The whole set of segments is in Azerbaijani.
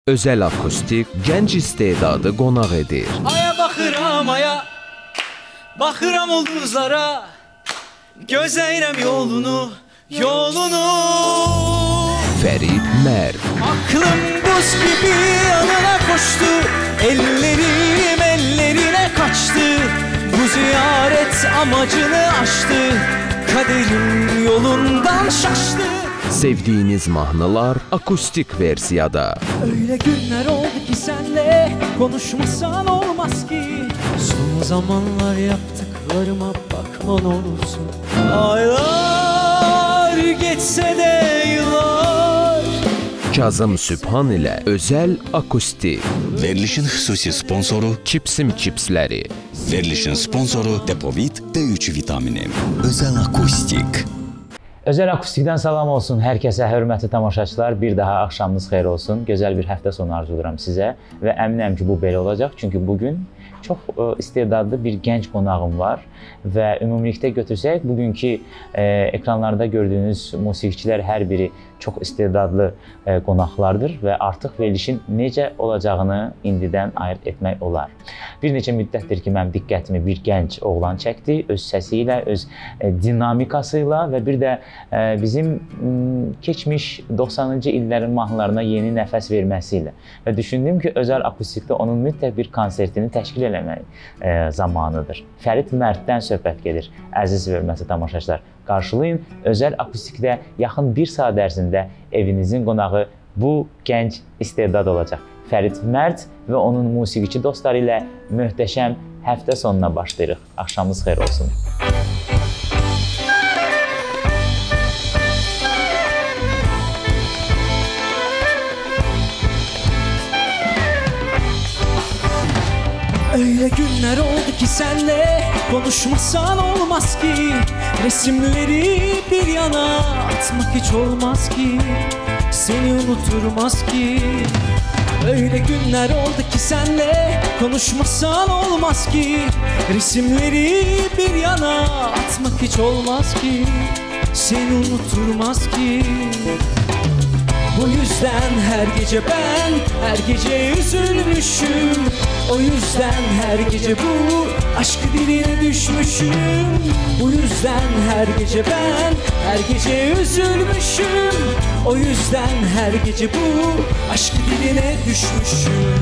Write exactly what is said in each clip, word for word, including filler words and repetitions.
Özəl akustik gənc istedadı qonaq edir. Aya baxıram aya, baxıram ulduzlara, gözləyirəm yolunu, yolunu. Fərid Mərd. Aklım buz gibi yanına koştu, ellerim ellerine kaçtı. Bu ziyaret amacını aştı, kaderim yolundan şaştı. Sevdiğiniz mahnılar akustik versiyada. Öyle günler oldu ki senle konuşmasan olmaz ki. Son zamanlar yaptıklarıma bakman olursun. Aylar geçse de yıllar. Kazım Sübhan ilə özəl akustik. Verilişin xüsusi sponsoru Çipsim çipsləri. Verilişin sponsoru Depovit D üç vitamini. Özəl akustik. Özəl akustikdən salam olsun hər kəsə, hörmətli tamaşaçılar. Bir daha axşamınız xeyir olsun. Gözəl bir həftə sonu arzuluram sizə və əminəm ki, bu belə olacaq. Çünki bugün çox istedadlı bir gənc qonağım var və ümumilikdə götürsək, bugünkü e, ekranlarda gördüyünüz musiqiçilər hər biri çox istedadlı e, qonaqlardır və artıq verilişin necə olacağını indidən ayırt etmək olar. Bir neçə müddətdir ki, mənim diqqətimi bir gənc oğlan çəkdi, öz səsi ilə, öz e, dinamikası ilə və bir də e, bizim m, keçmiş doxsanıncı illərin mahnılarına yeni nəfəs verməsi ilə və düşündüm ki, özəl akustikdə onun mütləq bir konsertini təşkil eləmək e, zamanıdır. Fərid Mərddən söhbət gedir. Əziz və hörmətli tamaşaçılar, qarşılayın. Özəl akustikdə yaxın bir saat ərzində evinizin qonağı bu gənc istedad olacaq. Fərid Mərd və onun musiqiçi dostları ilə möhtəşəm həftə sonuna başlayırıq. Axşamınız xeyir olsun. Öyle günler oldu ki senle konuşmasan olmaz ki. Resimleri bir yana atmak hiç olmaz ki. Seni unuturmaz ki. Öyle günler oldu ki senle konuşmasan olmaz ki. Resimleri bir yana atmak hiç olmaz ki. Seni unuturmaz ki. Bu yüzden her gece ben her gece üzülmüşüm. O yüzden her gece bu aşkı diline düşmüşüm. Bu yüzden her gece ben her gece üzülmüşüm. O yüzden her gece bu aşkı diline düşmüşüm.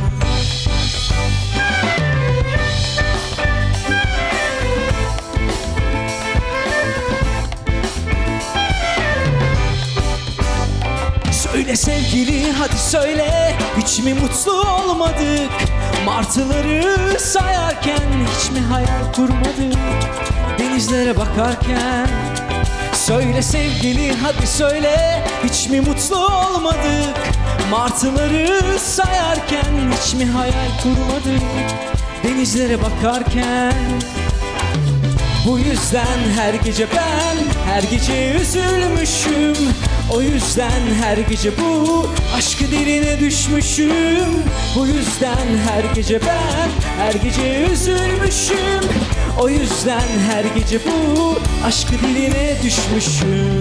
Söyle sevgili hadi söyle, hiç mi mutlu olmadık? Martıları sayarken hiç mi hayal kurmadık? Denizlere bakarken. Söyle sevgili hadi söyle, hiç mi mutlu olmadık? Martıları sayarken hiç mi hayal kurmadık? Denizlere bakarken. Bu yüzden her gece ben her gece üzülmüşüm. O yüzden her gece bu aşkı diline düşmüşüm. Bu yüzden her gece ben her gece üzülmüşüm. O yüzden her gece bu aşkı diline düşmüşüm.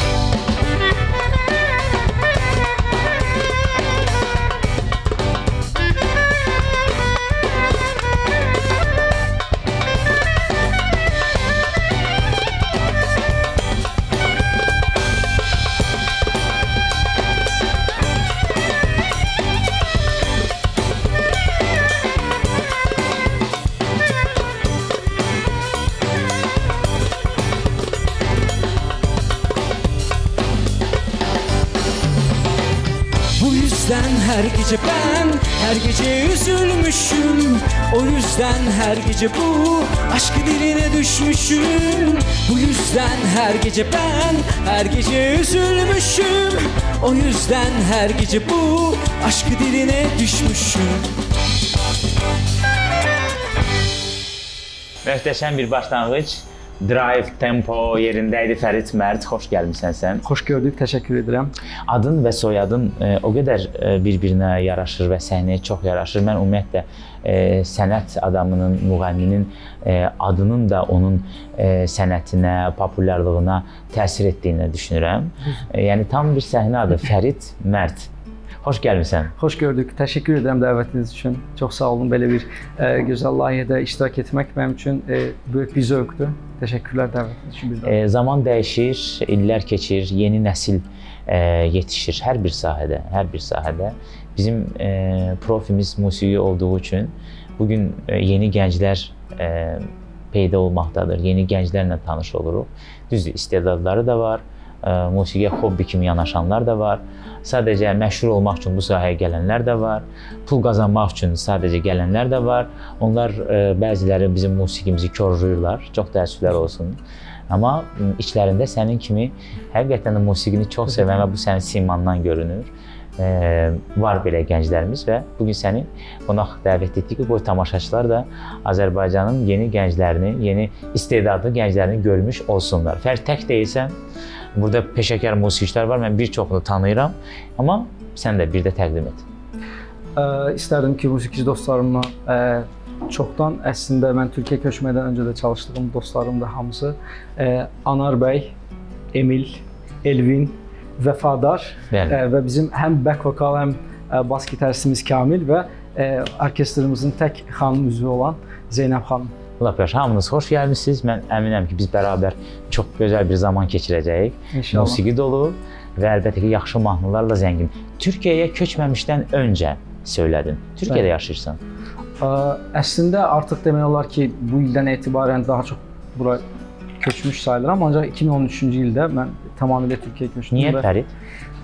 Her gece ben her gece üzülmüşüm. O yüzden her gece bu aşkı diline düşmüşüm. Bu yüzden her gece ben her gece üzülmüşüm. O yüzden her gece bu aşkı diline düşmüşüm. Möhtəşəm bir başlanğıc. Drive, tempo yerindəydi. Fərid Mərd, xoş gəlmişsən sən. Xoş gördük, təşəkkür edirəm. Adın və soyadın e, o qədər e, bir-birinə yaraşır və səhnəyə çox yaraşır. Mən ümumiyyətlə e, sənət adamının, müğənninin e, adının da onun e, sənətinə, populyarlığına təsir etdiyini düşünürəm. E, yəni tam bir səhnə adı Fərid Mərd. Xoş gəlmisən. Xoş gördük. Təşəkkür edirəm dəvətiniz üçün. Çox sağ olun. Belə bir e, gözəl layihədə iştirak etmək mənim üçün e, böyük bir zövqdür. Təşəkkürlər dəvətiniz üçün bizdən. E, zaman dəyişir, illər keçir, yeni nəsil e, yetişir hər bir sahədə, hər bir sahədə. Bizim e, profimiz musiqi olduğu üçün bugün e, yeni gənclər e, peyda olmaqdadır. Yeni gənclərlə tanış oluruq. Düzdür, istedadları da var, e, musiqiyə hobbi kimi yanaşanlar da var. Sadəcə məşhur olmaq üçün bu sahəyə gələnlər də var. Pul qazanmaq üçün sadəcə gələnlər də var. Onlar e, bəziləri bizim musiqimizi korlayırlar. Çox təəssüflər olsun. Amma içlərində sənin kimi həqiqətən də musiqini çox sevən və bu sənin simandan görünür. Ee, var belə gənclərimiz və bugün səni qonaq dəvət etdik ki, bu tamaşaçılar da Azərbaycanın yeni gənclərini, yeni istedadlı gənclərini görmüş olsunlar. Fərq tək deyilsən, burada peşəkar musiqiçilər var, mən bir çoxunu tanıyıram, amma sən də bir də təqdim et. Ə, istərdim ki, musiqici dostlarımla ə, çoxdan əslində mən Türkiyə köçmədən öncə də çalışdığım dostlarım da hamısı ə, Anar bəy, Emil, Elvin, Vəfadar ə, və bizim həm back vokal, həm ə, bas gitaristimiz Kamil və ə, orkestrimizin tək xanım üzvü olan Zeynəb xanım. Lap yaxşı, hamınız xoş gəlmişsiniz. Mən əminəm ki, biz bərabər çox gözəl bir zaman keçirəcəyik. İnşallah. Musiqi dolu və əlbəttə ki, yaxşı mahnılarla zəngin. Türkiyəyə köçməmişdən öncə söylədin. Türkiyədə Bəli. yaşayırsan. Ə, əslində artıq demək olar ki, bu ildən etibarən daha çox bura köçmüş sayılıram, ancaq iki min on üçüncü ildə mən tamamilə Türkiyəyə köçdüm. Niyə və, Fərid?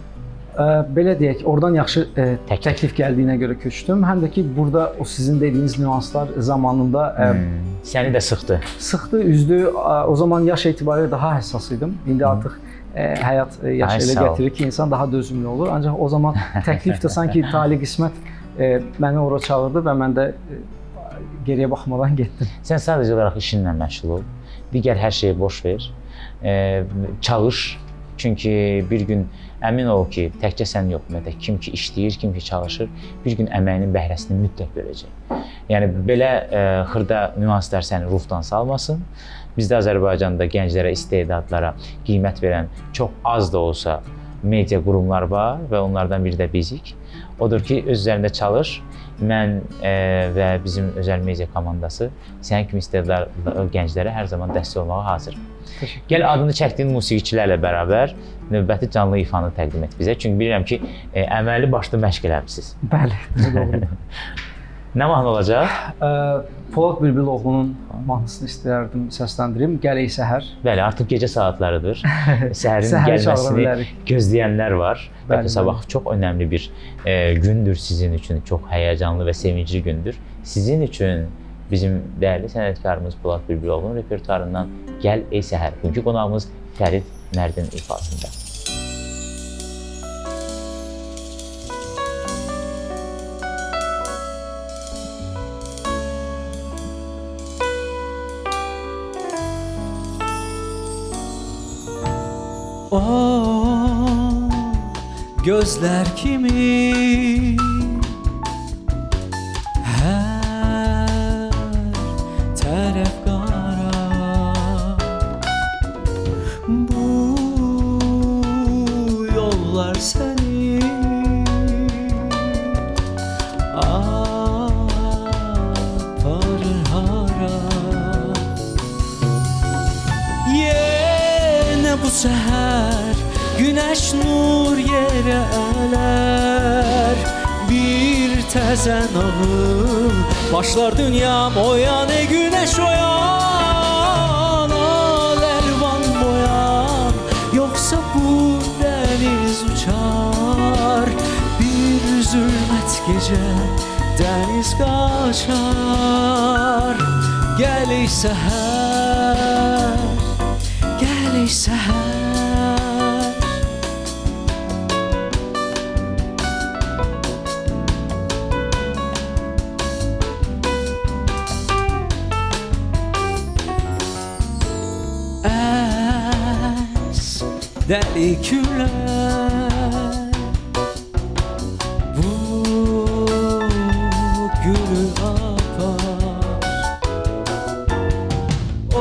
Ə, belə deyək, oradan yaxşı ə, təklif. təklif gəldiyinə görə köçdüm. Həm də ki, burada o sizin dediyiniz nüanslar zamanında ə, hmm, səni də sıxdı. Sıxdı, üzdü. Ə, o zaman yaş etibarilə daha həssas idim. İndi hmm. artıq ə, həyat ə, yaş elə gətirir ki, insan daha dözümlü olur. Ancaq o zaman təklif də sanki tali qismət ə, məni ora çağırdı və mən də ə, geriyə baxmadan getdim. Sən sadəcə olaraq işinlə məşğul ol. Digər hər şeyi boş ver, e, çalış. Çünki bir gün əmin ol ki, təkcə sən yox, ümumiyyətlə kim ki işləyir, kim ki çalışır, bir gün əməyinin bəhrəsini mütləq görəcək. Yəni belə e, xırda nüanslar səni ruhdan salmasın. Bizdə Azərbaycanda gənclərə, istedadlara qiymət verən çox az da olsa media qurumlar var və onlardan biri də bizik. Odur ki, öz üzərində çalış. Mən e, və bizim özəl media komandası sənin kimi istedadlı gənclərə hər zaman dəstək olmağa hazır. Gəl adını çəkdiyin musiqiçilərlə bərabər növbəti canlı ifanı təqdim et bizə. Çünki bilirəm ki, e, əməli başlı məşq eləmisiniz. Bəli, doğrudur. Nə mahnı olacaq? Ə, Polad Bülbüloğlu'nun mahnısını istəyərdim səsləndirim. Gələk səhər. Bəli, artıq gecə saatlarıdır. Səhərin Səhər gəlməsini gözləyənlər var. Bəlkə sabah çox önəmli bir e, gündür sizin üçün. Çox həyəcanlı və sevincli gündür. Sizin üçün bizim dəyərli sənətkarımız Polad Bülbüloğlu'nun repertuarından Gəl ey səhər. Bugünkü qonağımız Fərid Mərdin ifasında. O gözler kimi her taraf kara, bu yollar seni aparır hara. Yine bu seher güneş nur yere eler, bir tezen ağıl başlar dünyam oyan, ey güneş oyan, al elvan boyan, yoksa bu deniz uçar, bir zulmet gece deniz kaçar. Gel ey seher, gel ey seher. Deli küller bu gülü apar, o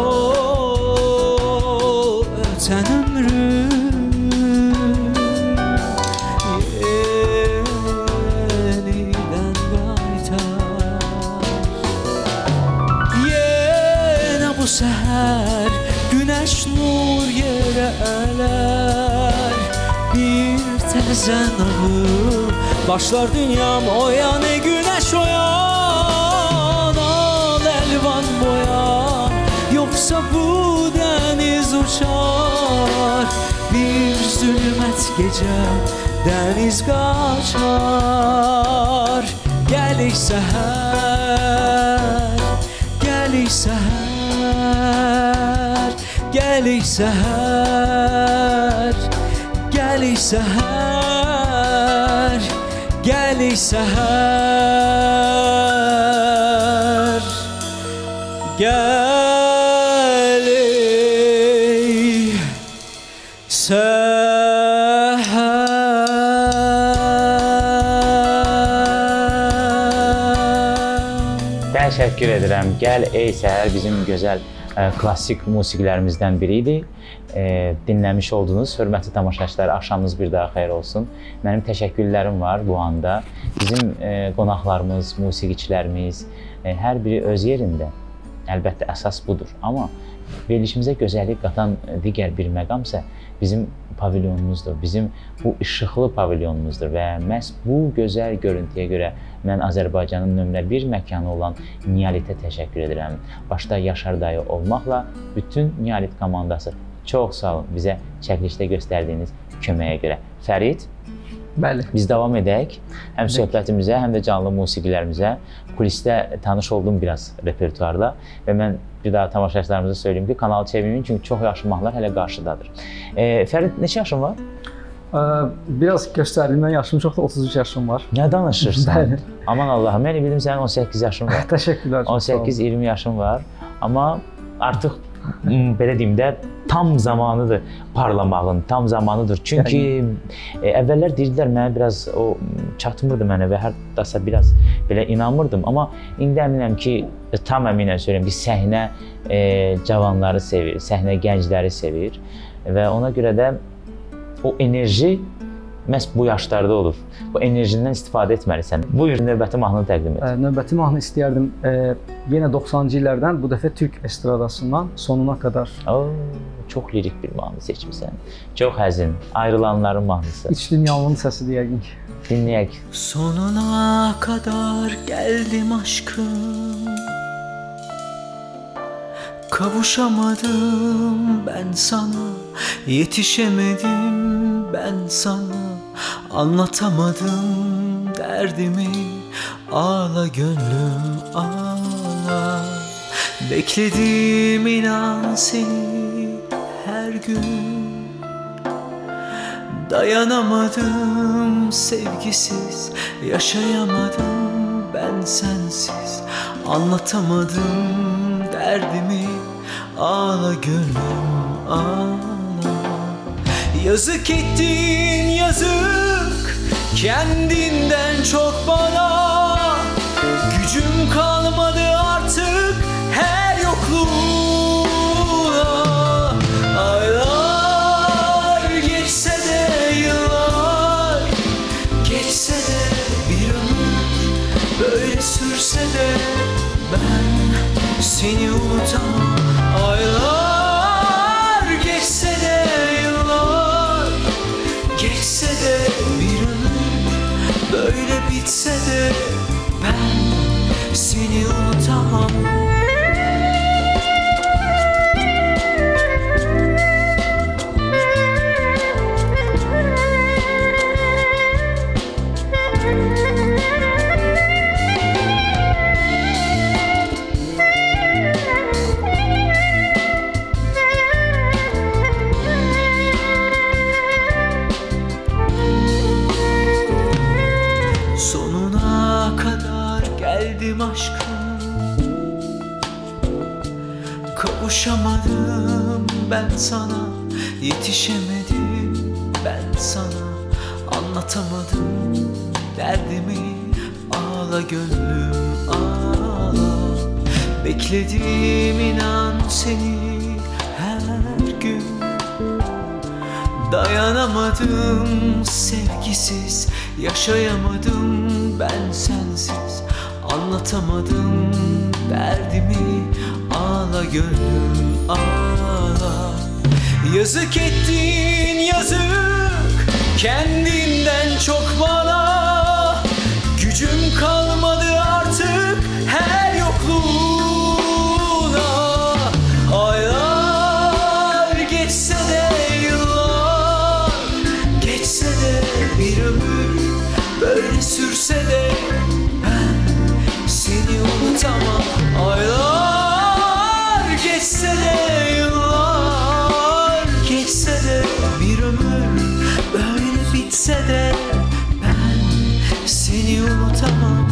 öten ömrüm səhər günəş nur yerə ələr. Bir təzə nağıl başlar dünyam oyan, ey günəş oyan. Al əlvan boyan, yoxsa bu dəniz uçar. Bir zülmət gecə dəniz qaçar. Gəlik səhər, gəlik səhər, gəlik səhər, gəlik səhər, gəlik səhər, gəlik səhər. Təşəkkür edirəm. Gəl ey səhər bizim gözəl ə, klassik musiqilərimizdən biri idi. E, dinləmiş oldunuz. Hörmətli tamaşaçılar, axşamınız bir daha xeyir olsun. Mənim təşəkkürlərim var bu anda. Bizim e, qonaqlarımız, musiqiçilərimiz, e, hər biri öz yerində. Əlbəttə əsas budur. Amma verilişimizə gözəllik qatan digər bir məqamsa bizim pavilyonumuzdur. Bizim bu işıqlı pavilyonumuzdur və məhz bu gözəl görüntüyə görə mən Azərbaycanın nömrə bir məkanı olan Niolitə təşəkkür edirəm. Başda Yaşar dayı olmaqla bütün Niolit komandası çox sağ olun bizə çəkilişdə göstərdiyiniz köməyə görə. Fərid, bəli, biz davam edək. Həm söhbətimizə, həm də canlı musiqilərimizə. Kulisdə tanış oldum biraz repertuarla və mən bir daha tamaşaçılarımıza söyleyeyim ki, kanalı çevirməyin çünki çox yaxşı mahnılar hələ qarşıdadır. E, Fərid, neçə yaşın var? Biraz göstərdiyimdən yaşım çoxdur, otuz üç yaşım var. Nə danışırsan? Aman Allahım, mən bildim sənin on səkkiz yaşın var. Təşəkkürlər. on səkkiz iyirmi yaşın var. Amma artıq belə deyim də tam zamanıdır parlamağın, tam zamanıdır. Çünki e, əvvəllər deyirdilər mənə biraz o çatmırdı mənə və hərdasa biraz belə inanmırdım. Amma indi əminəm ki, tam əminəm söyləyəm, biz səhnə e, cavanları sevir, səhnə gəncləri sevir və ona görə də o enerji məhz bu yaşlarda olur. Bu enerjindən istifadə etməlisən. Buyur, növbəti mahnını təqdim et. Növbəti mahnı istəyərdim e, yenə doxsanıncı illərdən, bu dəfə Türk estradasından Sonuna Kadar. Oo, çox lirik bir mahnı seçmişsən. Çox həzin, ayrılanların mahnısı. İç dünyamın səsidir yəqin ki. Dinləyək. Sonuna kadar geldim aşkım, kavuşamadım ben sana, yetişemedim ben sana, anlatamadım derdimi, ağla gönlüm ağla. Bekledim inan seni her gün, dayanamadım sevgisiz, yaşayamadım ben sensiz, anlatamadım derdimi, ağla gönlüm ağla. Yazık ettin yazık, kendinden çok bana, gücüm kalmadı artık her yokluğuna. Aylar geçse de yıllar, geçse de bir ömür, böyle sürse de ben seni unutamam. Aylar geçse de yıllar, geçse de bir ömür, böyle bitse de ben seni unutamam. Sonuna kadar geldim aşkım, kavuşamadım ben sana, yetişemedim ben sana, anlatamadım derdimi, ağla gönlüm ağla. Bekledim inan seni her gün, dayanamadım sevgisiz, yaşayamadım ben sensiz, anlatamadım derdimi, Ağla gönlüm ağla. Yazık ettin yazık kendinden çok bana. Gücüm kalmadı artık her yokluğuna. Aylar geçse de yıllar geçse de bir ömür böyle sürse de ben seni unutamam. Aylar geçse de yıllar geçse de bir ömür böyle bitse de ben seni unutamam.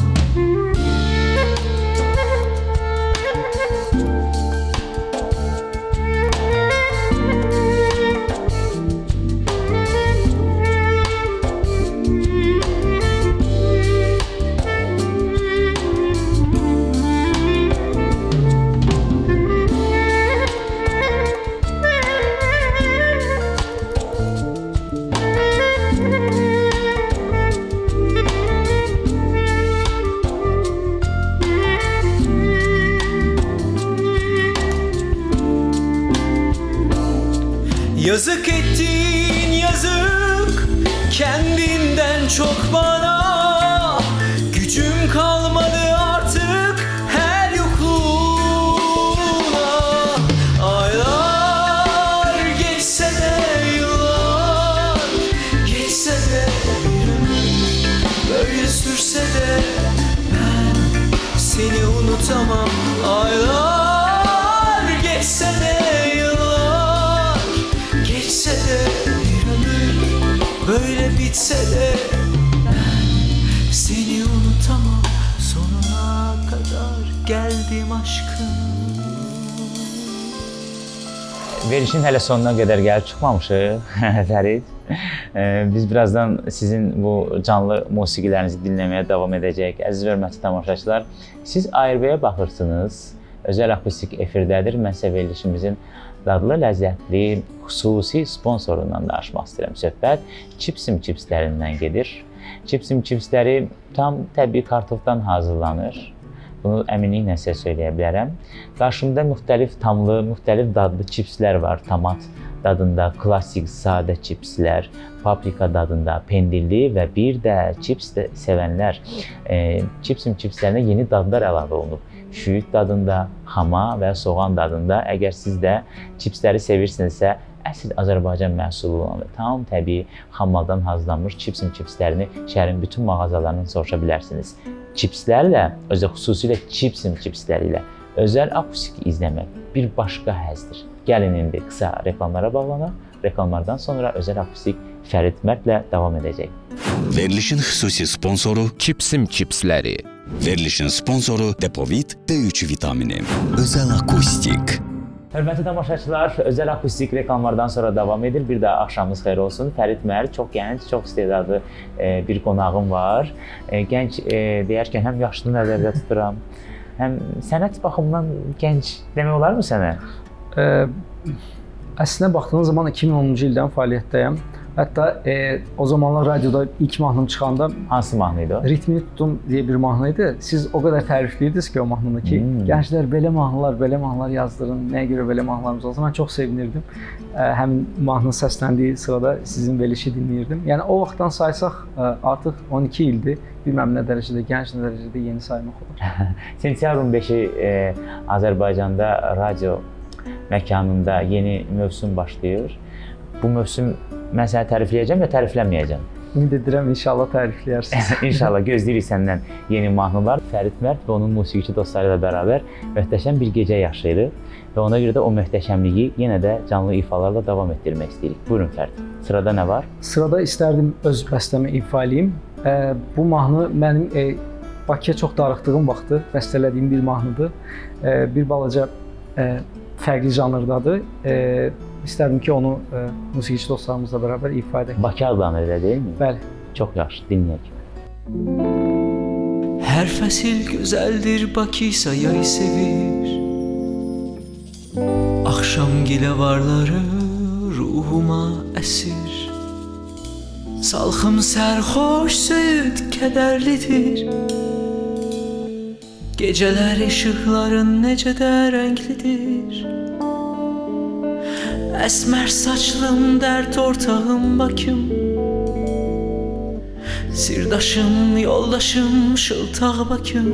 Yazık ettin yazık kendinden çok bana. Gücüm kalmadı artık her yokluğuna. Aylar geçse de yıllar geçse de bir ömür böyle sürse de ben seni unutamam. Aylar geçse de geçse de bir ömür böyle bitse de ben seni unutamam. Sonuna kadar geldim aşkım. Verilişin hələ sonuna qədər gəlib çıxmamışıq, Fərid. Biz birazdan sizin bu canlı musiqilərinizi dinləməyə davam edəcək. Əziz və hörmətli tamaşaçılar, siz A R B-yə baxırsınız. Özəl akustik efirdədir. Mən isə verilişimizin dadlı, ləzzətli, xüsusi sponsorundan danışmaq istəyirəm. Söhbət Chipsim chipslərindən gedir. Chipsim chipsləri tam təbii kartofdan hazırlanır. Bunu əminliklə sizə söyləyə bilərəm. Qarşımda müxtəlif tamlı, müxtəlif dadlı chipslər var. Tomat dadında, klassik sadə chipslər, paprika dadında, pendilli və bir də chips də sevənlər. E, Chipsim chipslərinə yeni dadlar əlavə olunub. Şüyüt dadında, xama və soğan dadında. Əgər siz də chipsləri sevirsinizsə, əsl Azərbaycan məhsulu olan və tam təbii xammaldan hazırlanmış Chipsim chipslərini şəhərin bütün mağazalarından soruşa bilərsiniz. Chipslərlə, özə xüsusilə Chipsim chipsləri ilə özəl akustik izləmək bir başqa həzdir. Gəlin indi qısa reklamlara bağlanaq. Reklamlardan sonra özəl akustik Fərid Mərdlə davam edəcək. Verilişin xüsusi sponsoru Chipsim chipsləri. Verilişin sponsoru Depovit D üç vitamini. Özəl akustik. Hörmətli tamaşaçılar, özəl akustik reklamlardan sonra davam edir. Bir daha axşamınız xeyir olsun. Fərid Mərd, çox gənc, çox istedadlı bir qonağım var. Gənc deyərkən həm yaşını nəzərdə tuturam, həm sənət baxımından gənc demək olar mı sənə? Əslində baxdığınız zaman iki min onuncu ildən fəaliyyətdəyəm. Hətta e, o zamanlar radioda ilk mahnım çıxanda hansı mahnı idi o? Ritmini tutdum deyə bir mahnı idi. Siz o qədər tərifləyirdiniz ki o mahnını ki, hmm. gənclər belə mahnılar, belə mahnılar yazdırın, nəyə görə belə mahnılarımız olsa. Mən çox sevinirdim. E, həm mahnının səsləndiyi sırada sizin verilişi dinləyirdim. Yəni o vaxtdan saysaq e, artıq on iki ildir. Bilməm nə dərəcədə, gənc nə dərəcədə yeni saymaq olur. Sentyabrın beşi e, Azərbaycanda radio məkanında yeni mövsüm başlayır. Bu mövsüm mən səni tərifləyəcəm və tərifləməyəcəm. Ümid edirəm, inşallah tərifləyərsiniz. İnşallah, gözləyirik səndən yeni mahnılar. Fərid Mərd və onun musiqiçi dostları ilə bərabər möhtəşəm bir gecə yaşayırıq və ona görə də o möhtəşəmliyi yenə də canlı ifalarla davam etdirmək istəyirik. Buyurun Fərid, sırada nə var? Sırada istərdim öz bəstəmi ifa eləyim. E, bu mahnı mənim e, Bakıya çox darıxdığım vaxtı bəstələdiyim bir mahnıdır. E, bir balaca e, fərqli janrdadır. E, İstərdim ki, onu e, musiqiçi dostlarımızla bərabər ifa edək. Bakı adlanır, elə deyil mi? Bəli. Çox yaxşı, dinləyək. Hər fəsil gözəldir, Bakıysa yay sevir. Axşam gilə varları ruhuma əsir. Salxım sərxoş, söyüd kədərlidir. Geceler ışıkların necə də rənglidir. Əsmər saçlım, dərd ortağım Bakım. Sirdaşım, yoldaşım, şıltaq Bakım.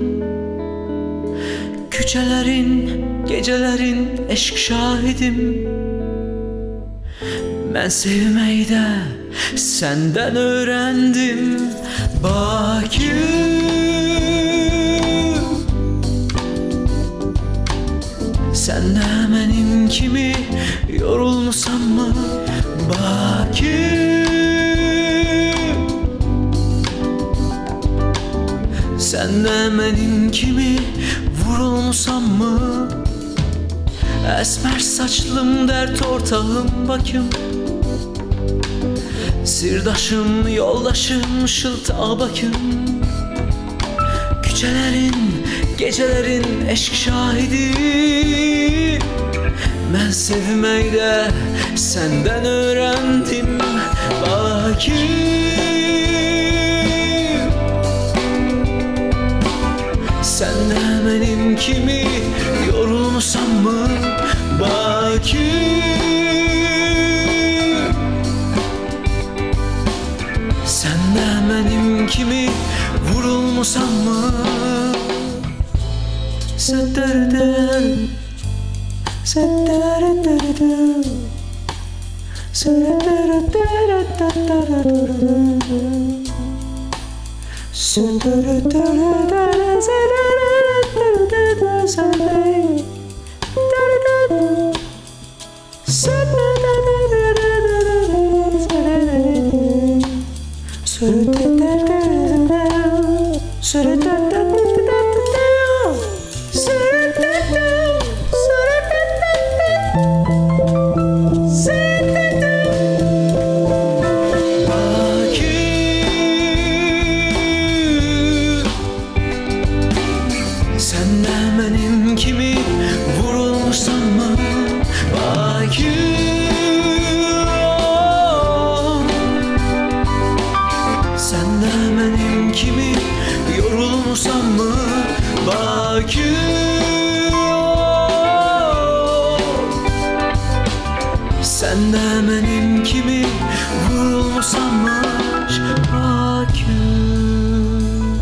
Küçələrin, gecələrin eşq şahidim. Mən sevməkdə səndən öyrəndim Bakım. Sən də mənim kimi yorulmusan mı Bakım? Sən də mənim kimi vurulmusan mı? Əsmər saçlım, dərd ortağım Bakım. Sirdaşım, yoldaşım, şıltaq Bakım. Küçələrin, gecələrin eşq şahidi. Mən sevməkdə səndən öyrəndim Bakım. Sən də mənim kimi yorulmusan mı Bakım? Sən də mənim kimi vurulmusan mı? Sədərdən Sədərdən Sədərdən Sən də mənim kimi vurulmusanmış Bakım.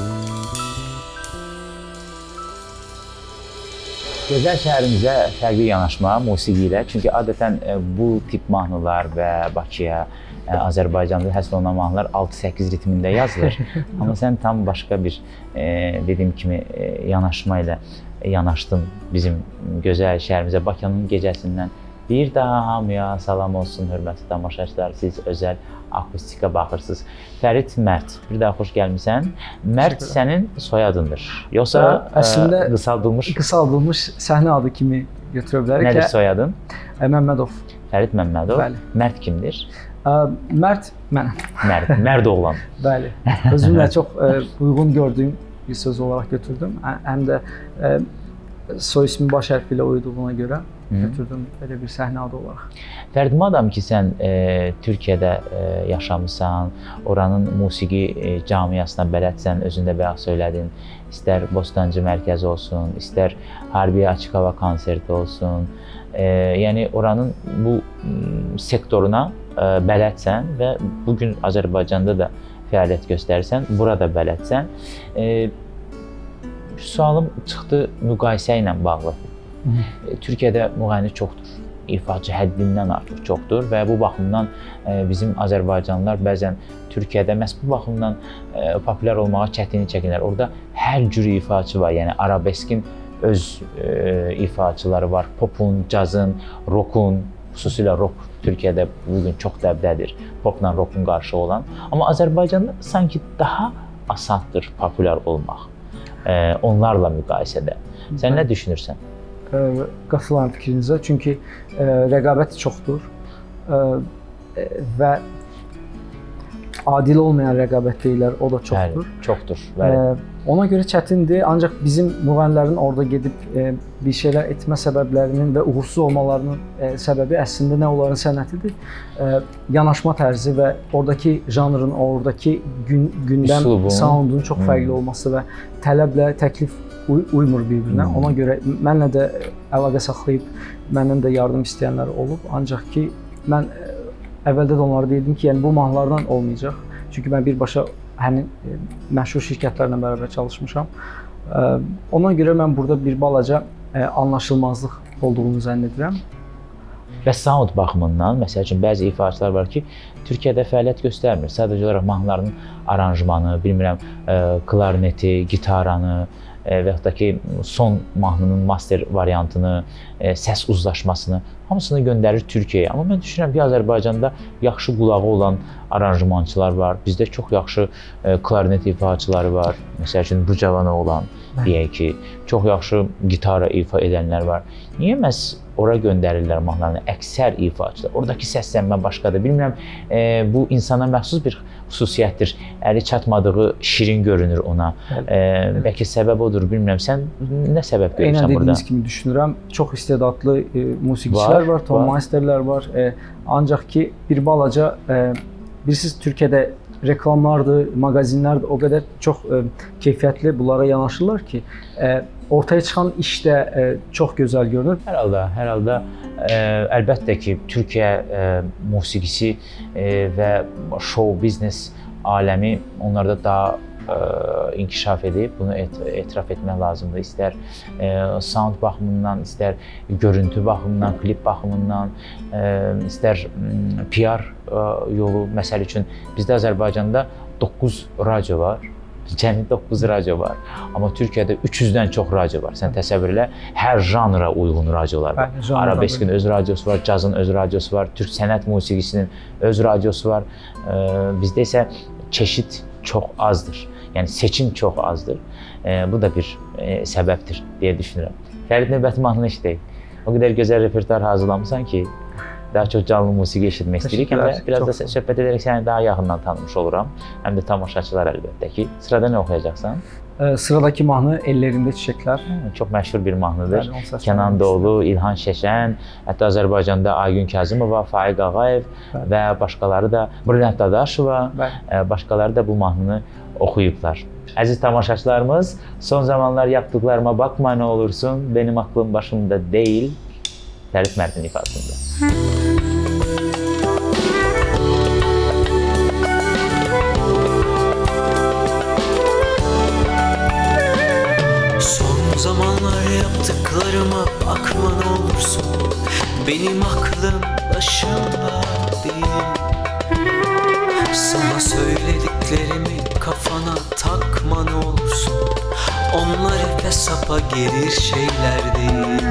Gözəl şəhərimizə fərqli yanaşma musiqi ilə. Çünki adətən bu tip mahnılar və Bakıya, Azərbaycanda həsr olunan mahnılar altı səkkiz ritmində yazılır. Amma sən tam başqa bir dediyim kimi yanaşma ilə yanaşdın bizim gözəl şəhərimizə. Bakının gecəsindən bir daha hamıya salam olsun, hörmətli tamaşaçılar. Siz özəl akustika baxırsınız. Fərid Mərd, bir daha xoş gəlmisən. Mərd sənin soyadındır. Yoxsa əslində qısaldılmış qısaldılmış səhnə adı kimi götürə bilərik. Nədir soyadın? Məmmədov. Fərid Məmmədov. Bəli. Mərd kimdir? Mərd mənəm. Mərd, Mərd oğlan. Bəli. Özümlə çox uyğun gördüyüm bir söz olaraq götürdüm. Həm də soy ismi baş hərfi ilə uyduğuna görə götürdüm belə bir səhnə adı olaraq. Fərid, madam ki, sən e, Türkiyədə e, yaşamısan, oranın musiqi e, camiasına bələdsən, özündə bayaq söylədin, istər Bostancı mərkəzi olsun, istər Hərbiyə Açıq Hava konserti olsun, e, yəni oranın bu sektoruna e, bələdsən və bugün Azərbaycanda da fəaliyyət göstərirsən, burada bələdsən. E, sualım çıxdı müqayisə ilə bağlı. Türkiyədə müğənni çoxdur, ifaçı həddindən artıq çoxdur və bu baxımdan bizim Azərbaycanlılar bəzən Türkiyədə məhz bu baxımdan populyar olmağa çətinlik çəkinirlər. Orada hər cür ifaçı var, yəni arabeskin öz ifaçıları var, popun, cazın, rockun, xüsusilə rock Türkiyədə bugün çox dəbdədir, popla rockun qarşı olan. Amma Azərbaycanda sanki daha asandır populyar olmaq onlarla müqayisədə. Sən nə düşünürsən? Qatılan fikrinizə, çünki rəqabət çoxdur və adil olmayan rəqabət deyirlər, o da çoxdur. Bəli, çoxdur. Bəli. Ona görə çətindir, ancaq bizim müğənnilərin orada gedib bir şeylər etmə səbəblərinin və uğursuz olmalarının səbəbi əslində nə onların sənətidir? Yanaşma tərzi və oradakı janrın, oradakı gündəm soundunun çox fərqli olması və tələblə, təklif uy uymur bir-birinə. Ona görə mənlə də əlaqə saxlayıb məndən də yardım istəyənlər olub. Ancaq ki, mən əvvəldə də onlara deyirdim ki, yəni bu mahnılardan olmayacaq. Çünki mən birbaşa həmin məşhur şirkətlərlə bərabər çalışmışam. Ona görə mən burada bir balaca anlaşılmazlıq olduğunu zənn edirəm. Və sound baxımından, məsəl üçün, bəzi ifaçılar var ki, Türkiyədə fəaliyyət göstərmir. Sadəcə olaraq mahnılarının aranjmanı, bilmirəm, klarneti, gitaranı və yaxud da ki, son mahnının master variantını, səs uzlaşmasını, hamısını göndərir Türkiyəyə. Amma mən düşünürəm ki, Azərbaycanda yaxşı qulağı olan aranjmançılar var. Bizdə çox yaxşı klarnet ifaçıları var. Məsəl üçün, bu cavana olan, deyək ki, çox yaxşı gitara ifa edənlər var. Niyə məhz ora göndərirlər mahnılarını, əksər ifaçılar? Oradakı səslənmə başqadır. Bilmirəm, e, bu insana məxsus bir xüsusiyyətdir. Əli çatmadığı şirin görünür ona. E, bəlkə səbəb odur, bilmirəm. Sən nə səbəb görürsən burada? Eynən dediyiniz kimi düşünürəm. Çox istedadlı e, musiqiçilər var, var Tom Meisterlər var. E, ancaq ki, bir balaca, e, bilirsiniz, Türkiyədə reklamlardır, mağazinlərdir, o qədər çox e, keyfiyyətli bunlara yanaşırlar ki, e, ortaya çıxan iş də e, çox gözəl görünür. Hər halda, hər halda e, əlbəttə ki, Türkiyə e, musiqisi e, və show biznes aləmi onlarda daha e, inkişaf edib, bunu et, etiraf etmək lazımdır. İstər e, sound baxımından, istər görüntü baxımından, klip baxımından, e, istər P R e, yolu. Məsəl üçün, bizdə Azərbaycanda doqquz radio var. Cəmi doqquz radio var. Amma Türkiyədə üç yüzdən çox radio var. Sən təsəvvür elə, hər janra uyğun radiolar var. Arabeskin öz radiosu var, cazın öz radiosu var, türk sənət musiqisinin öz radiosu var. E, bizdə isə çeşid çox azdır. Yəni seçim çox azdır. E, bu da bir e, səbəbdir deyə düşünürəm. Fərid, növbəti mahnını eşidək. O qədər gözəl repertuar hazırlamısan ki, daha çox canlı musiqi eşitmək istəyirik. Həm də biraz da söhbət edərək səni daha yaxından tanımış oluram. Həm də tamaşaçılar əlbəttə ki. Sırada nə oxuyacaqsan? E, sıradakı mahnı Ellərində Çiçəklər. Çox məşhur bir mahnıdır. Kənan Doğulu, İlhan Şəşən, hətta Azərbaycanda Aygün Kazımova, Faiq Ağayev Bəli. Və başqaları da, Brilliant Dadaşova, Bəli. Başqaları da bu mahnını oxuyublar. Əziz tamaşaçılarımız, son zamanlar yaptıklarıma bakma ne olursun, benim aklım başımda değil, Fərid Mərdin ifadəsində. Son zamanlar yaptıklarıma bakma ne olursun, benim aklım başımda değil. Sana söylediklerimi kafana takma ne olursun, onlar ipe sapa gelir şeyler değil.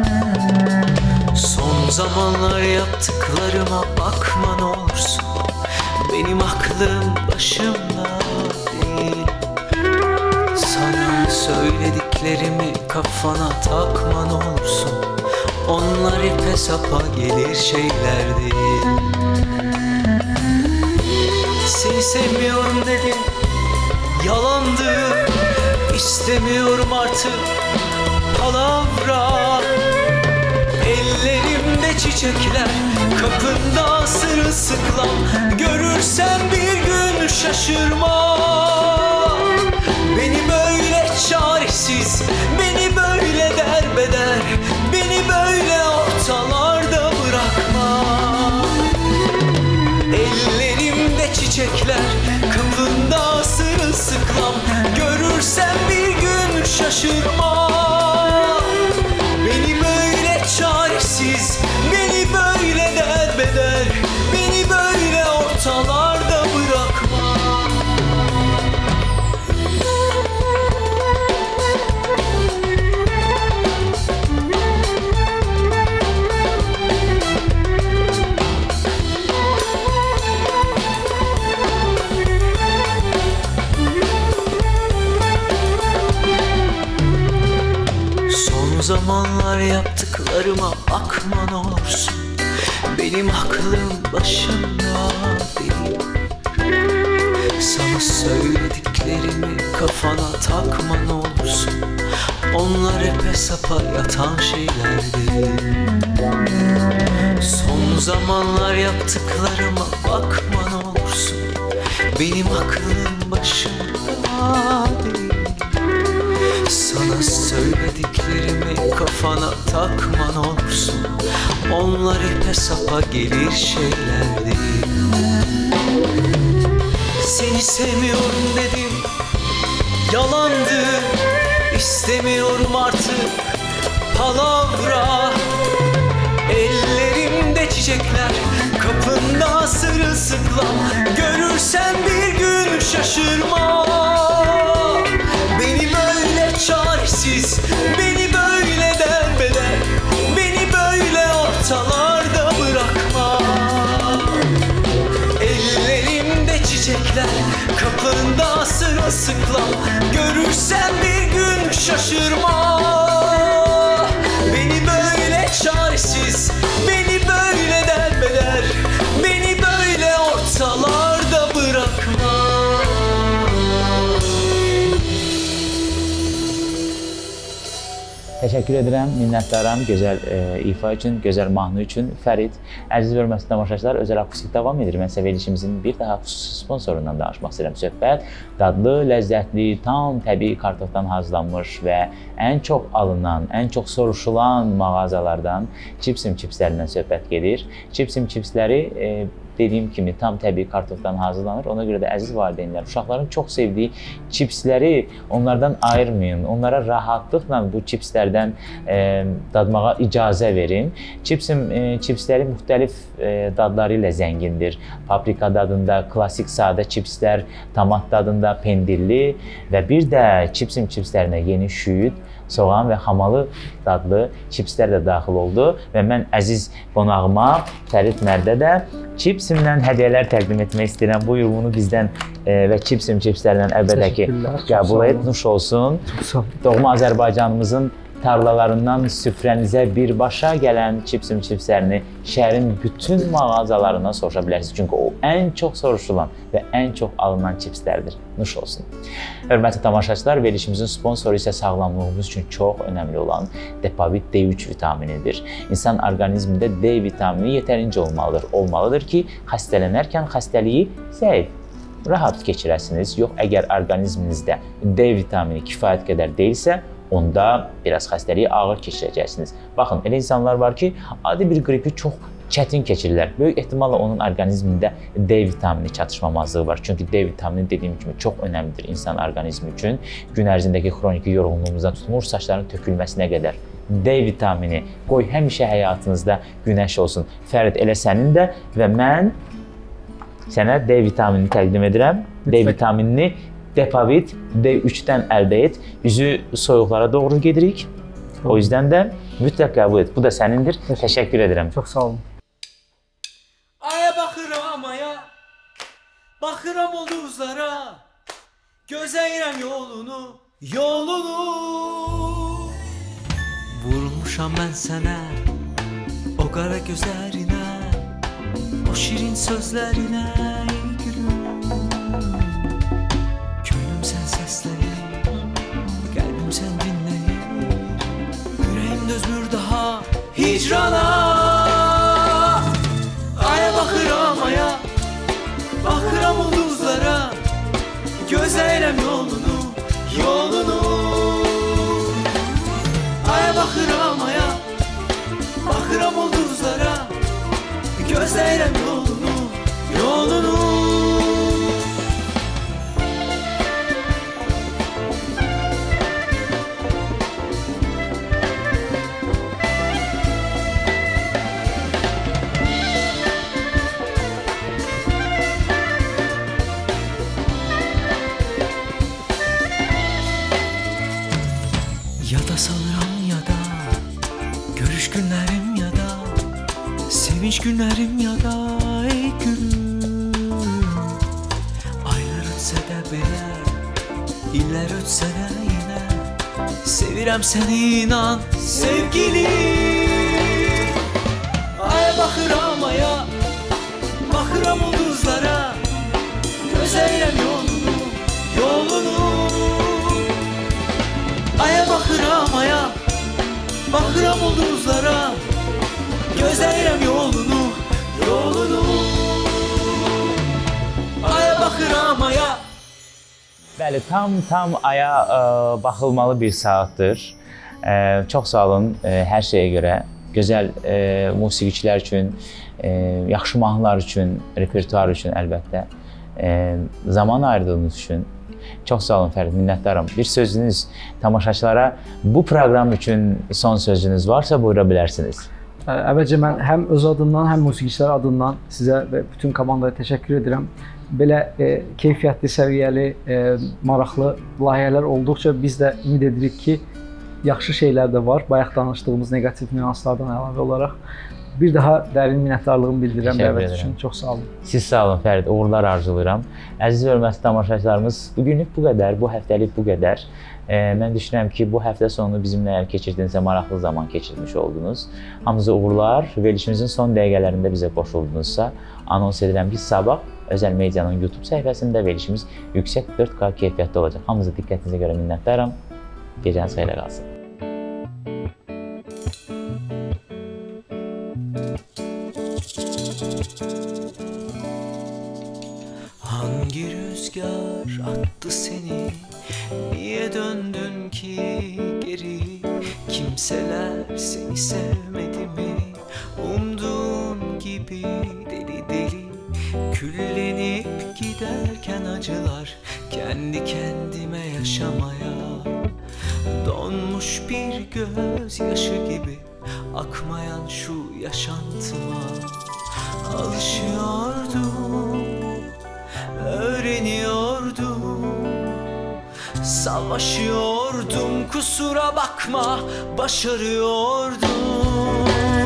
Son zamanlar yaptıklarıma bakma ne olursun, benim aklım başımda değil. Sana söylediklerimi kafana takma ne olursun, onlar ipe sapa gelir şeyler değil. Seni sevmiyorum dedim, yalandı, istemiyorum artık palavra. Ellerimde çiçekler, kapında sırılsıklam, görürsen bir gün şaşırma. Beni böyle çaresiz, beni böyle derbeder, beni böyle ortalarda bırakma. Ellerimde çiçekler, kapında sırılsıklam, görürsen bir gün şaşırma. Beni böyle çaresiz, beni böyle derbeder, beni böyle ortalarda bırakma. Son zamanlar yaptıklarıma bakma ne olursun, benim aklım başımda değil. Sana söylediklerimi kafana takma ne olursun, onlar epe sapa yatan şeyler değil. Son zamanlar yaptıklarıma bakma ne olursun, benim aklım başımda değil. Sana kafana takma ne olursun. Onlar ipe sapa gelir şeyler değil. Seni sevmiyorum dedim, yalandı. İstemiyorum artık palavra. Ellerimde çiçekler, kapında sırılsıklam. Görürsen bir gün şaşırma. Beni böyle çaresiz, beni böyle derbeder, beni böyle ortalarda bırakma. Ellerimde çiçekler, kapında sırılsıklam. Görürsen bir gün şaşırma. Beni böyle çaresiz, beni böyle derbeder, beni böyle ortalarda bırakma. Təşəkkür edirəm, minnətdaram gözəl e, ifa üçün, gözəl mahnı üçün. Fərid, əziz və hörmətli tamaşaçılar, özəl akustik davam edir. Mən sizə verilişimizin bir daha xüsusi sponsorundan danışmaq istəyirəm. Söhbət dadlı, ləzzətli, tam təbii kartofdan hazırlanmış və ən çox alınan, ən çox soruşulan mağazalardan Cipsim Cipslərindən söhbət gedir. Cipsim Cipsləri e, dediyim kimi tam təbii kartofdan hazırlanır. Ona görə də əziz valideynlər, uşaqların çox sevdiyi çipsləri onlardan ayırmayın. Onlara rahatlıqla bu çipslərdən e, dadmağa icazə verin. Cipsim e, çipsləri müxtəlif e, dadları ilə zəngindir. Paprika dadında klassik sadə çipslər, tomat dadında pendirli və bir də Cipsim çipslərinə yeni şüyüd, soğan və xamalı dadlı çipslər də daxil oldu və mən əziz qonağıma Fərid Mərdə də Cipsimdən hədiyyələr təqdim etmək istəyirəm. Buyur, bunu bizdən e, və Cipsim Cipslərindən əlbəttə ki qəbul et, nuş olsun. Doğma Azərbaycanımızın tarlalarından süfrənizə birbaşa gələn Cipsim Cipslərini şəhərin bütün mağazalarından soruşa bilərsiniz. Çünki o ən çox soruşulan və ən çox alınan çipslərdir. Nuş olsun. Hörmətli tamaşaçılar, verilişimizin sponsoru isə sağlamlığımız üçün çox önəmli olan Depovit D üç vitaminidir. İnsan orqanizmində D vitamini yetərincə olmalıdır. Olmalıdır ki, xəstələnərkən xəstəliyi zəif, rahat keçirəsiniz. Yox, əgər orqanizminizdə D vitamini kifayət qədər deyilsə, onda biraz xəstəliyi ağır keçirəcəksiniz. Baxın, elə insanlar var ki, adi bir qripi çox çətin keçirirlər. Böyük ehtimalla onun orqanizmində D vitamini çatışmamazlığı var. Çünki D vitamini dediyim kimi çox önəmlidir insan orqanizmi üçün. Gün ərzindəki xroniki yorğunluğumuzdan tutmur, saçların tökülməsinə qədər. D vitamini qoy həmişə həyatınızda günəş olsun. Fərid, elə sənin də və mən sənə D vitaminini təqdim edirəm. D vitaminini Depovit D üçdən əldə et. Üzü soyuqlara doğru gedirik. O yüzden də mütləq qəbul et. Bu da sənindir. Təşəkkür edirəm. Çox sağ olun. Aya baxıram aya, baxıram ulduzlara, gözləyirəm yolunu, yolunu. Vurulmuşam mən sənə, o qara gözlərinə, o şirin sözlərinə, ey gülüm. Könlüm sən səsləyir, qəlbim sən dinləyir, ürəyim dözmür daha hicrana. Aya baxıram aya, baxıram ulduzlara, gözləyirəm yolunu, yolunu. Aya baxıram aya, baxıram ulduzlara, gözləyirəm yolunu, yolunu. Yada salıram yada, görüş günlərim yada, sevinç günlərim yada, ey gülüm. Aylar ötsə də belə, illər ötsə də yenə, sevirəm səni inan sevgilim. Aya baxıram aya, baxıram ulduzlara, gözləyirəm yolunu, yolunu. Aya baxıram aya, baxıram ulduzlara, gözləyirəm yolunu, yolunu. Aya baxıram aya. Bəli, tam tam aya ə, baxılmalı bir saatdır. E, çox sağ olun e, hər şeyə görə. Gözəl e, musiqiçilər üçün, e, yaxşı mahnılar üçün, repertuar üçün əlbəttə e, zaman ayırdığınız üçün çox sağ olun Fərid, minnətdaram. Bir sözünüz tamaşaçılara bu proqram üçün son sözünüz varsa buyura bilərsiniz. Əvvəlcə mən həm öz adımdan, həm musiqiçilər adından sizə və bütün komandaya təşəkkür edirəm. Belə e, keyfiyyətli, səviyyəli, e, maraqlı layihələr olduqca biz də ümid edirik ki, yaxşı şeylər də var. Bayaq danışdığımız negativ nüanslardan əlavə olaraq. Bir daha dərin minnətdarlığımı bildirirəm dəvət üçün. Çox sağ olun. Siz sağ olun Fərid, uğurlar arzulayıram. Əziz və hörmətli tamaşaçılarımız, bugünlük bu qədər, bu həftəlik bu qədər. E, mən düşünürəm ki, bu həftə sonu bizimlə əgər keçirdinizsə maraqlı zaman keçirmiş oldunuz. Hamınıza uğurlar. Verilişimizin son dəqiqələrində bizə qoşuldunuzsa, anons edirəm ki, sabah Özəl Medianın YouTube səhifəsində verilişimiz yüksək dörd K keyfiyyətdə olacaq. Hamınıza diqqətinizə görə minnətdaram. Gecəniz xeyrə qalsın. Hangi rüzgar attı seni? Niye döndün ki geri? Kimseler seni sevmedi mi? Umduğun gibi deli deli küllenip giderken acılar, kendi kendime yaşamaya donmuş bir gözyaşı gibi akmayan şu yaşantıma alışıyordum, öğreniyordum, savaşıyordum, kusura bakma, başarıyordum.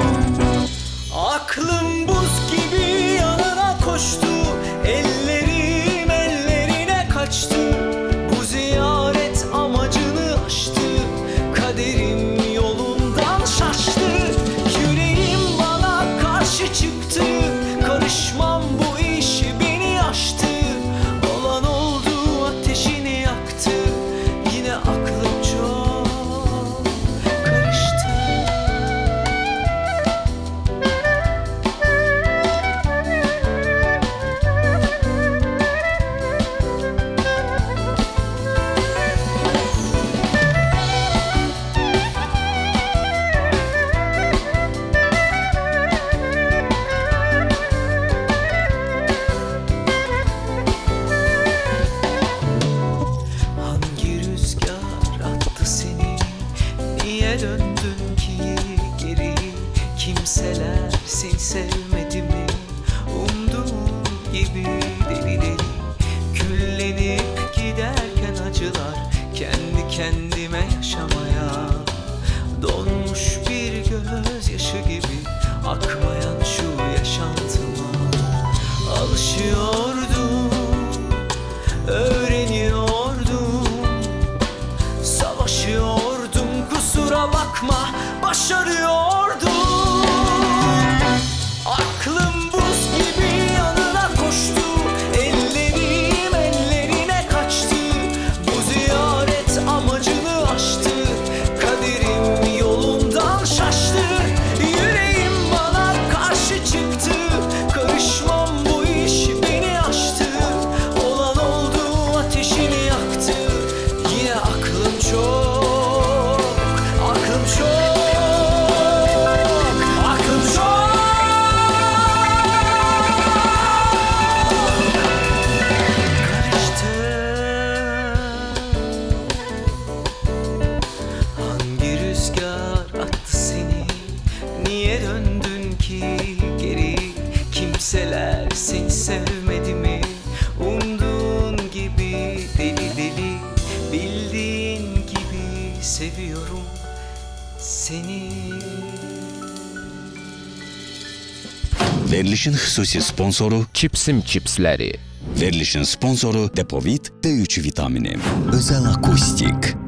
Aklım buz gibi yanına koştu, ellerim ellerine kaçtı. Bu ziyaret amacını aştı, kaderim yolundan şaştı. Yüreğim bana karşı çıktı, karışmam bu işi beni aştı. Olan oldu, ateşini yaktı, yine aklım çok karıştı. Hangi rüzgar attı seni? Niye döndün ki geri? Kimseler seni sevmedi mi? Umduğun gibi deli deli küllenip giderken acılar, kendi kendime yaşamaya donmuş bir gözyaşı gibi akmayan şu yaşantıma alışıyordum, öğreniyordum, savaşıyordum, kusura bakma, başarıyordum. Aklım buz gibi yanına koştu, ellerim ellerine kaçtı. Bu ziyaret amacını aştı, kaderim yolundan şaştı. Yüreğim bana karşı çıktı, karışmam bu iş beni aştı. Olan oldu, ateşini yaktı, yine aklım çok, aklım çok, aklım çok karıştı. Hangi rüzgar attı seni? Niye döndün ki geri? Kimseler seni sevmedi mi? Umduğun gibi deli deli, bildiğin gibi seviyorum seni. Verilişin xüsusi sponsoru, Çipsim çipsləri. verilişin sponsoru Depovit D üç vitamini. Özel akustik.